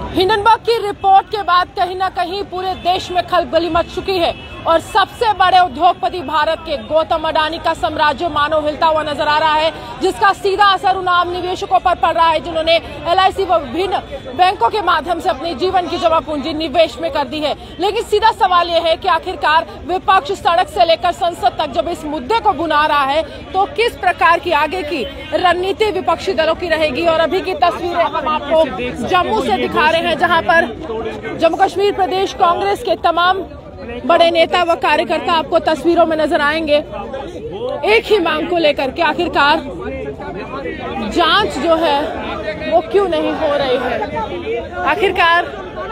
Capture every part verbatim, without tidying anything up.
Hindenburg की report के बाद कहीं ना कहीं पूरे देश में खलबली मच चुकी है और सबसे बड़े उद्योगपति भारत के गौतम अडानी का साम्राज्य मानो हिलता हुआ नजर आ रहा है, जिसका सीधा असर उन आम निवेशकों पर पड़ रहा है जिन्होंने एल आई सी व विभिन्न बैंकों के माध्यम से अपने जीवन की जमा पूंजी निवेश में कर दी है। लेकिन सीधा सवाल यह है कि आखिरकार विपक्ष सड़क से लेकर संसद तक जब इस मुद्दे को बुना रहा है तो किस प्रकार की आगे की रणनीति विपक्षी दलों की रहेगी। और अभी की तस्वीरें हम आपको जम्मू से दिखा रहे हैं, जहां पर जम्मू कश्मीर प्रदेश कांग्रेस के तमाम बड़े नेता व कार्यकर्ता आपको तस्वीरों में नजर आएंगे, एक ही मांग को लेकर कि आखिरकार जांच जो है वो क्यों नहीं हो रही है, आखिरकार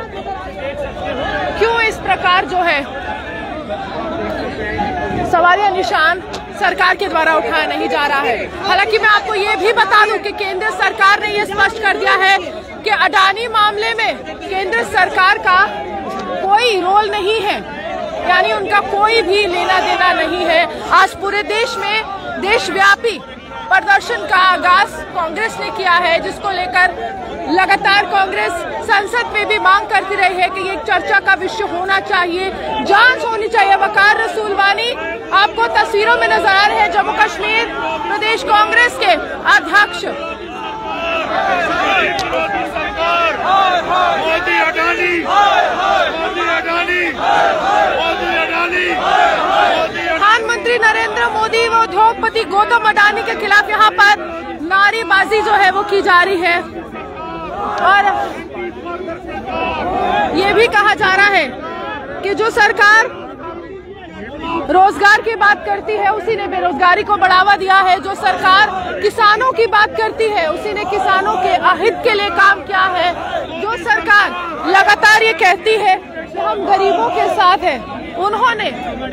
क्यों इस प्रकार जो है सवालिया निशान सरकार के द्वारा उठाया नहीं जा रहा है। हालांकि मैं आपको ये भी बता दूं कि केंद्र सरकार ने ये स्पष्ट कर दिया है कि अडानी मामले में केंद्र सरकार का कोई रोल नहीं है, यानी उनका कोई भी लेना देना नहीं है। आज पूरे देश में देशव्यापी प्रदर्शन का आगाज कांग्रेस ने किया है, जिसको लेकर लगातार कांग्रेस संसद में भी मांग करती रही है कि ये चर्चा का विषय होना चाहिए, जांच होनी चाहिए। वकार रसूल वानी आपको तस्वीरों में नजर आ रहे हैं, जम्मू कश्मीर प्रदेश कांग्रेस के अध्यक्ष। मोदी अडानी, मोदी अडानी, मोदी अडानी, प्रधानमंत्री नरेंद्र मोदी व उद्योगपति गौतम अडानी के खिलाफ यहाँ पर नारेबाजी जो है वो की जा रही है और ये भी कहा जा रहा है कि जो सरकार रोजगार की बात करती है उसी ने बेरोजगारी को बढ़ावा दिया है, जो सरकार किसानों की बात करती है उसी ने किसानों के अहित के लिए काम किया है, जो सरकार लगातार ये कहती है कि हम गरीबों के साथ हैं, उन्होंने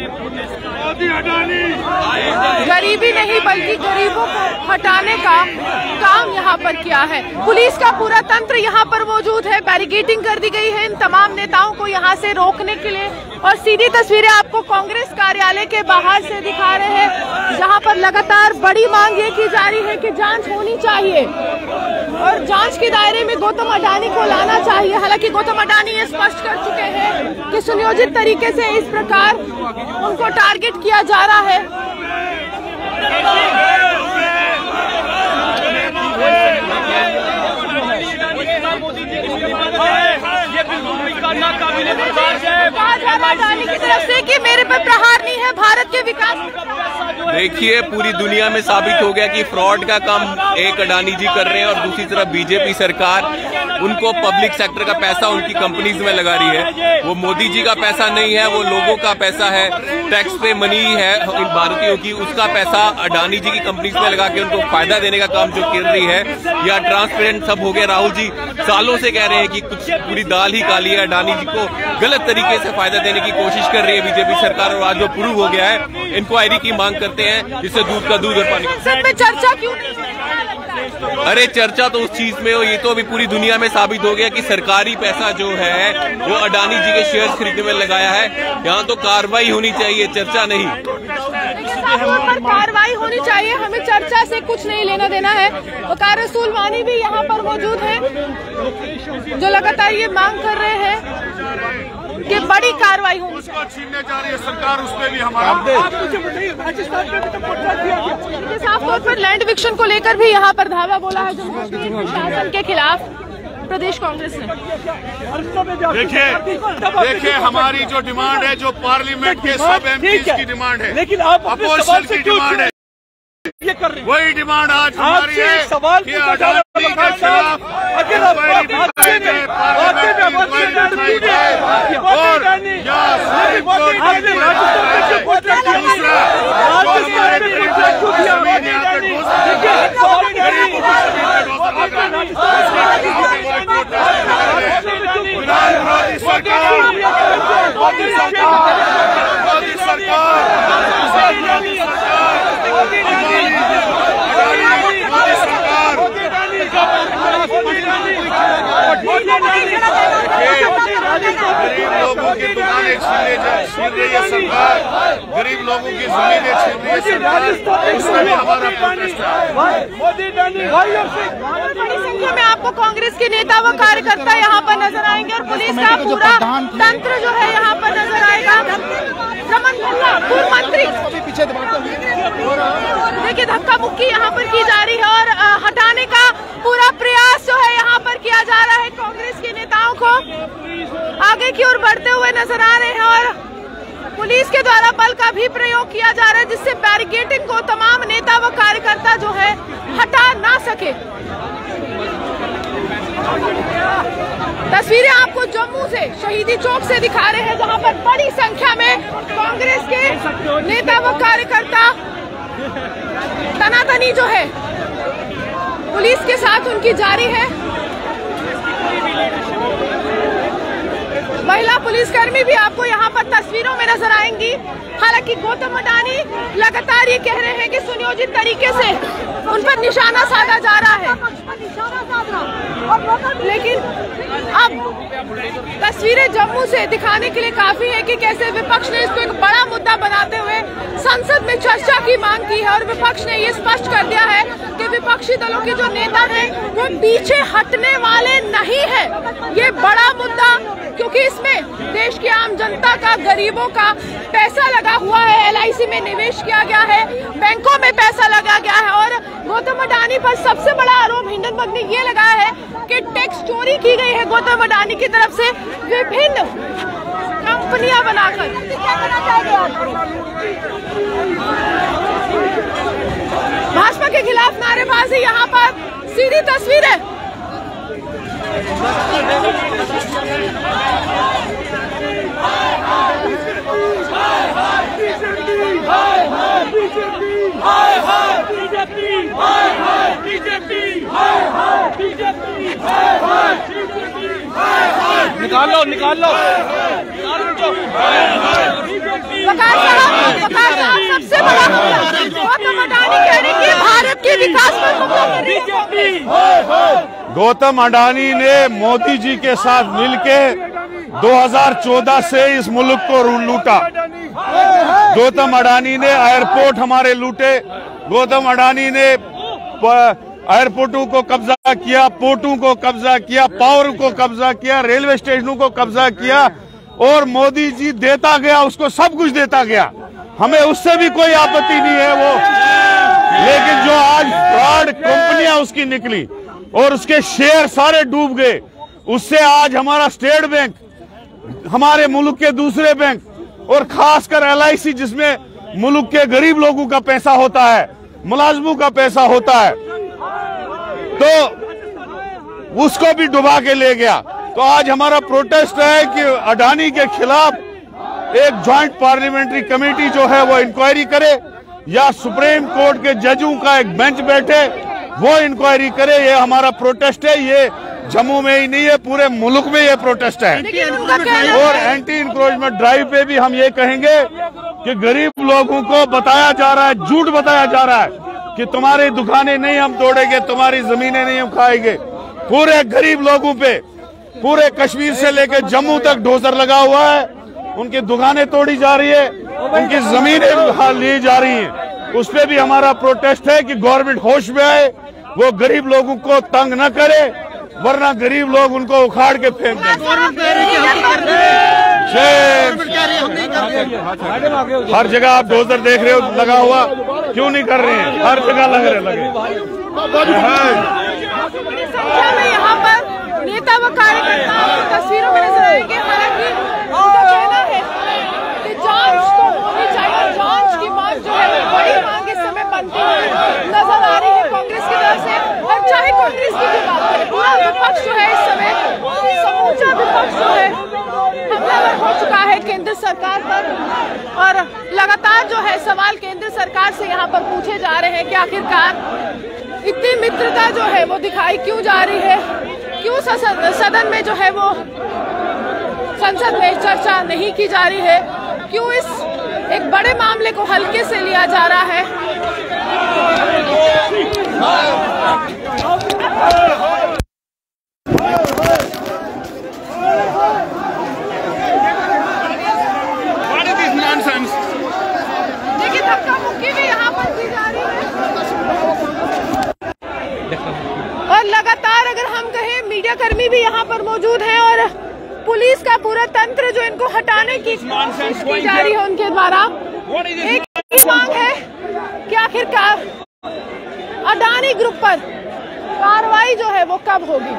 गरीबी नहीं बल्कि गरीबों को हटाने का काम यहाँ पर किया है। पुलिस का पूरा तंत्र यहाँ पर मौजूद है, बैरिकेडिंग कर दी गई है इन तमाम नेताओं को यहाँ से रोकने के लिए। और सीधी तस्वीरें आपको कांग्रेस कार्यालय के बाहर से दिखा रहे हैं, जहाँ पर लगातार बड़ी मांग ये की जा रही है कि जांच होनी चाहिए और जांच के दायरे में गौतम अडानी को लाना चाहिए। हालांकि गौतम अडानी ये स्पष्ट कर चुके हैं कि सुनियोजित तरीके से इस प्रकार उनको टारगेट किया जा रहा है। अडानी की तरफ से कि मेरे पर प्रहार नहीं है, भारत के विकास। देखिए, पूरी दुनिया में साबित हो गया कि फ्रॉड का काम एक अडानी जी कर रहे हैं और दूसरी तरफ बीजेपी सरकार उनको पब्लिक सेक्टर का पैसा उनकी कंपनीज में लगा रही है। वो मोदी जी का पैसा नहीं है, वो लोगों का पैसा है, टैक्स पे मनी है इन भारतीयों की, उसका पैसा अडानी जी की कंपनीज में लगा के उनको फायदा देने का काम जो कर रही है। या ट्रांसपेरेंट सब हो गया। राहुल जी सालों से कह रहे हैं कि कुछ पूरी दाल ही काली है, अडानी जी को गलत तरीके से फायदा देने की कोशिश कर रही है बीजेपी सरकार, और आज वो प्रूव हो गया है। इंक्वायरी की मांग करते हैं जिससे दूध का दूध और पानी का। चर्चा क्यों नहीं? अरे चर्चा तो उस चीज में हो, ये तो अभी पूरी दुनिया में साबित हो गया कि सरकारी पैसा जो है वो अडानी जी के शेयर खरीदने में लगाया है। यहाँ तो कार्रवाई होनी चाहिए, चर्चा नहीं। पर कार्रवाई होनी चाहिए, हमें चर्चा से कुछ नहीं लेना देना है। वकार रसूल वानी भी यहाँ पर मौजूद है, जो लगातार ये मांग कर रहे हैं कि बड़ी कार्रवाई हो। उसको छीनने जा रही है सरकार, उसमें भी हमारा साफ तौर पर लैंड विक्शन को लेकर भी यहाँ पर धावा बोला है जम्मू कश्मीर प्रशासन के खिलाफ प्रदेश कांग्रेस ने। देखिए देखिए हमारी जो डिमांड है, जो पार्लियामेंट के सब एमपीज की डिमांड है, लेकिन आप अपोजिशन की डिमांड है, ये कर रहे हैं। वही डिमांड आज हमारी है सवाल कि अडानी के खिलाफ इंक्वायरी दिखाई जाए, पार्लियामेंट में इंक्वायरी दिखाई जाए और या सुप्रीम कोर्ट की दूसरा जो हमारे जमीन यहाँ पे घुस गरीबों को विरोधी सरकार मोदी सरकार मोदी सरकार मोदी सरकार गरीब लोगों की दुकानें छीन रही है सरकार, गरीब लोगों की जमीनें छीन रही है सरकार, उसमें भी हमारा प्रोटेस्ट है। बड़ी संख्या में आपको कांग्रेस के नेता व कार्यकर्ता यहाँ पर नजर आएंगे और पुलिस का पूरा तंत्र जो है यहाँ पर नजर आएगा। रमन भल्ला पूर्व मंत्री, देखिए धक्का मुक्की यहाँ पर की जा रही है और हटाने का पूरा प्रयास जो है यहाँ पर किया जा रहा है। कांग्रेस के नेताओं को आगे की ओर बढ़ते हुए नजर आ रहे हैं और पुलिस के द्वारा बल का भी प्रयोग किया जा रहा है, जिससे बैरिकेडिंग को तमाम नेता व कार्यकर्ता जो है हटा ना सके। तस्वीरें आपको जम्मू से शहीदी चौक से दिखा रहे हैं, जहां पर बड़ी संख्या में कांग्रेस के नेता व कार्यकर्ता तनातनी जो है पुलिस के साथ उनकी जारी है। महिला पुलिसकर्मी भी आपको यहाँ पर तस्वीरों में नजर आएंगी। हालांकि गौतम अडानी लगातार ये कह रहे हैं कि सुनियोजित तरीके से उन पर निशाना साधा जा रहा है, लेकिन अब तस्वीरें जम्मू से दिखाने के लिए काफी है कि कैसे विपक्ष ने इसको एक बड़ा मुद्दा बनाते हुए संसद में चर्चा की मांग की है और विपक्ष ने ये स्पष्ट कर दिया है कि विपक्षी दलों के जो नेता हैं वो पीछे हटने वाले नहीं है। ये बड़ा मुद्दा, क्योंकि इसमें देश की आम जनता का, गरीबों का पैसा लगा हुआ है, एल आई सी में निवेश किया गया है, बैंकों में पैसा लगा गया है और गौतम अडानी पर सबसे बड़ा आरोप हिंडनबर्ग ने ये लगाया है कि टैक्स चोरी की गई है गौतम अडानी की तरफ से विभिन्न कंपनियां बनाकर। भाजपा के खिलाफ नारेबाजी, यहाँ पर सीधी तस्वीरें। निकाल लो निकाल लो वकार साहब, वकार साहब सबसे बड़ा गौतम अडानी कह रहे कि भारत के विकास पर गौतम अडानी ने मोदी जी के साथ मिलके दो हज़ार चौदह से इस मुल्क को लूटा। गौतम अडानी ने एयरपोर्ट हमारे लूटे, गौतम अडानी ने एयरपोर्टों को कब्जा किया, पोर्टों को कब्जा किया, पावर को कब्जा किया, रेलवे स्टेशनों को कब्जा किया और मोदी जी देता गया, उसको सब कुछ देता गया। हमें उससे भी कोई आपत्ति नहीं है वो, लेकिन जो आज फ्रॉड कंपनियां उसकी निकली और उसके शेयर सारे डूब गए, उससे आज हमारा स्टेट बैंक, हमारे मुल्क के दूसरे बैंक और खासकर एल आई सी, जिसमें मुल्क के गरीब लोगों का पैसा होता है, मुलाजमों का पैसा होता है, तो उसको भी डुबा के ले गया। तो आज हमारा प्रोटेस्ट है कि अडानी के खिलाफ एक जॉइंट पार्लियामेंट्री कमेटी जो है वो इंक्वायरी करे या सुप्रीम कोर्ट के जजों का एक बेंच बैठे वो इंक्वायरी करे। ये हमारा प्रोटेस्ट है, ये जम्मू में ही नहीं है, पूरे मुल्क में ये प्रोटेस्ट है। और एंटी इंक्रोचमेंट ड्राइव पे भी हम ये कहेंगे कि गरीब लोगों को बताया जा रहा है, झूठ बताया जा रहा है कि तुम्हारी दुकानें नहीं हम तोड़ेंगे, तुम्हारी जमीनें नहीं हम खाएंगे। पूरे गरीब लोगों पे, पूरे कश्मीर से लेकर जम्मू तक डोजर लगा हुआ है, उनकी दुकानें तोड़ी जा रही है, उनकी जमीनें ली जा रही हैं। उस पे भी हमारा प्रोटेस्ट है कि गवर्नमेंट होश में आए, वो गरीब लोगों को तंग न करे, वरना गरीब लोग उनको उखाड़ के फेंक देंगे। हर जगह आप डोजर देख रहे हो लगा हुआ, क्यों नहीं कर रहे हैं? हर जगह लग रहे लगे। संख्या में यहाँ पर नेता व कार्यकर्ता तस्वीरों में नजर आएंगे। हालांकि उनका कहना है कि जांच तो होनी चाहिए, जांच की मांग जो है वो बड़ी मांग इस समय बनती हुई नजर आ रही है कांग्रेस की तरफ से। और चाहे कांग्रेस की जो बात करें, पूरा विपक्ष जो है इस समय, समूचा विपक्ष जो है हमलावर हो चुका है केंद्र सरकार पर और लगातार जो है सवाल केंद्र सरकार से यहाँ पर पूछे जा रहे हैं कि आखिरकार इतनी मित्रता जो है वो दिखाई क्यों जा रही है, क्यों सदन में जो है वो संसद में चर्चा नहीं की जा रही है, क्यों इस एक बड़े मामले को हल्के से लिया जा रहा है। देखिए धक्का मुक्की भी यहाँ पर की जा रही है और लगातार अगर हम कहें मीडिया कर्मी भी यहाँ पर मौजूद हैं और पुलिस का पूरा तंत्र जो इनको हटाने की कोशिश की जा रही है उनके द्वारा। एक ही मांग है कि आखिरकार अडानी ग्रुप पर कार्रवाई जो है वो कब होगी।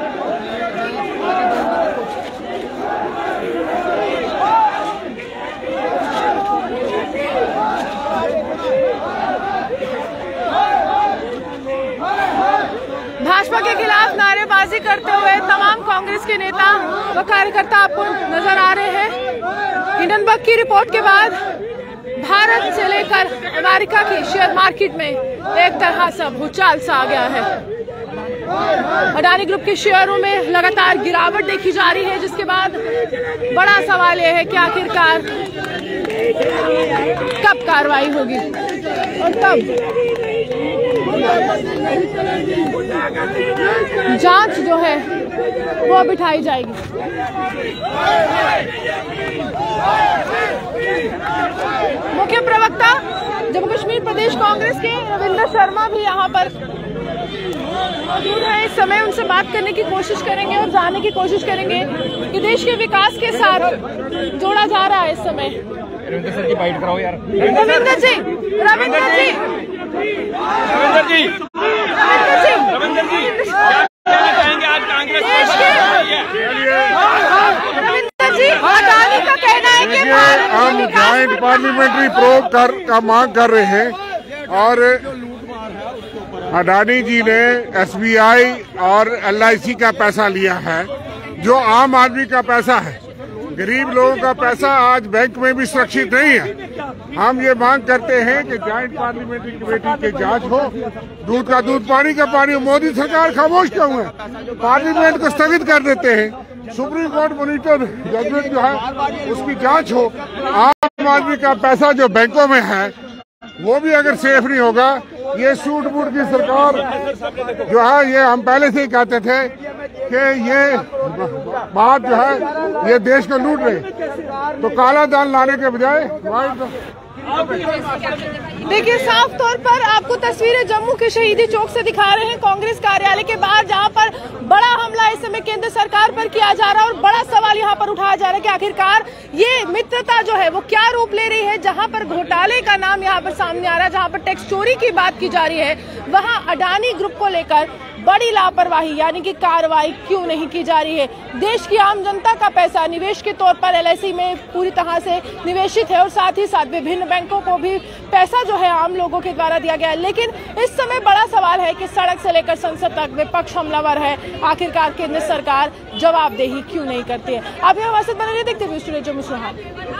भाजपा के खिलाफ नारेबाजी करते हुए तमाम कांग्रेस के नेता व कार्यकर्ता आपको नजर आ रहे हैं। हिंडनबर्ग की रिपोर्ट के बाद भारत से लेकर अमेरिका की शेयर मार्केट में एक तरह से भूचाल सा आ गया है। अडानी ग्रुप के शेयरों में लगातार गिरावट देखी जा रही है, जिसके बाद बड़ा सवाल यह है कि आखिरकार कब कार्रवाई होगी और कब जांच जो है वो बिठाई जाएगी। मुख्य प्रवक्ता जम्मू कश्मीर प्रदेश कांग्रेस के रविंद्र शर्मा भी यहाँ पर मौजूद है। इस समय उनसे बात करने की कोशिश करेंगे और जानने की कोशिश करेंगे कि देश के विकास के साथ जोड़ा जा रहा है इस समय। रविंद्र सर की बाइट कराओ यार। रविंद्र जी, रविंद्र जी, रविंद्र जी, रविंद्र जी, रविंद्र जी, क्या कहेंगे आज कांग्रेस देश के रविंद्र जी, अडानी का कहना है कि भारत हम ज्वाइंट पार्लियामेंट्री प्रोब कर का मांग कर रहे हैं और अडानी जी ने एस बी आई और एल आई सी का पैसा लिया है, जो आम आदमी का पैसा है। गरीब लोगों का पैसा आज बैंक में भी सुरक्षित नहीं है। हम ये मांग करते हैं कि ज्वाइंट पार्लियामेंट्री कमेटी की जांच हो। दूध का दूध, पानी का पानी। मोदी सरकार खामोश क्यों है? पार्लियामेंट को स्थगित कर देते हैं। सुप्रीम कोर्ट मॉनिटर जजमेंट जो है उसकी जांच हो। आम आदमी का पैसा जो बैंकों में है वो भी अगर सेफ नहीं होगा, ये सूट बूट की सरकार जो है, ये हम पहले से ही कहते थे कि ये बात जो है ये देश को लूट रही। तो काला दान लाने के बजाय देखिए, साफ तौर पर आपको तस्वीरें जम्मू के शहीदी चौक से दिखा रहे हैं, कांग्रेस कार्यालय के बाहर, जहां पर बड़ा हमला इस समय केंद्र सरकार पर किया जा रहा है और बड़ा सवाल यहां पर उठाया जा रहा है कि आखिरकार ये मित्रता जो है वो क्या रूप ले रही है। जहां पर घोटाले का नाम यहां पर सामने आ रहा है, जहां पर टैक्स चोरी की बात की जा रही है, वहां अडानी ग्रुप को लेकर बड़ी लापरवाही यानी कि कार्रवाई क्यों नहीं की जा रही है। देश की आम जनता का पैसा निवेश के तौर पर एल आई सी में पूरी तरह से निवेशित है और साथ ही साथ विभिन्न बैंकों को भी पैसा जो है आम लोगों के द्वारा दिया गया है। लेकिन इस समय बड़ा सवाल है कि सड़क से लेकर संसद तक विपक्ष हमलावर है। आखिरकार केंद्र सरकार जवाबदेही क्यों नहीं करती है? आप हमारे साथ बने रहिए, देखते हुए स्टूडियो जम्मू से।